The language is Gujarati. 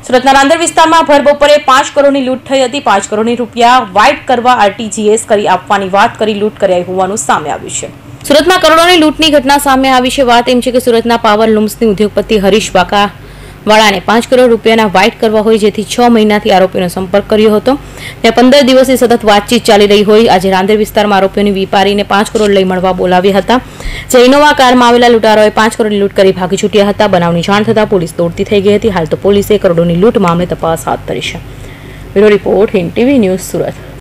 સુરતના રાંદેર વિસ્તારમાં ભર બપોરે 5 કરોડની લૂંટ થઈ હતી। 5 કરોડની રૂપિયા વાઇટ કરવા આરટીજીએસ કરી આપવાની વાત કરી લૂંટ કરાઈ હોવાનું સામે આવ્યું છે। સુરતમાં કરોડોની લૂંટની ઘટના સામે આવી છે। વાત એમ છે કે સુરતના પાવર લૂમ્સની ઉદ્યોગપતિ હરીશ બાકાવાળાને 5 કરોડ રૂપિયાના વાઇટ કરવા હોય, જેથી 6 મહિનાથી આરોપીનો સંપર્ક કર્યો હતો। ત્યાં 15 દિવસથી સતત વાતચીત ચાલી રહી હોય। આજે રાંદેર વિસ્તારમાં આરોપીઓની વેપારીને 5 કરોડ લઈ મળવા બોલાવ્યા હતા। જે ઇનોવા કારમાં આવેલા લૂંટારોએ 5 કરોડની લૂંટ કરી ભાગી છૂટ્યા હતા। બનાવની જાણ થતાં પોલીસ દોડતી થઈ ગઈ હતી। હાલ તો પોલીસે કરોડોની લૂંટ મામલે તપાસ હાથ ધરી છે। Bureau report, Hind TV news, Surat.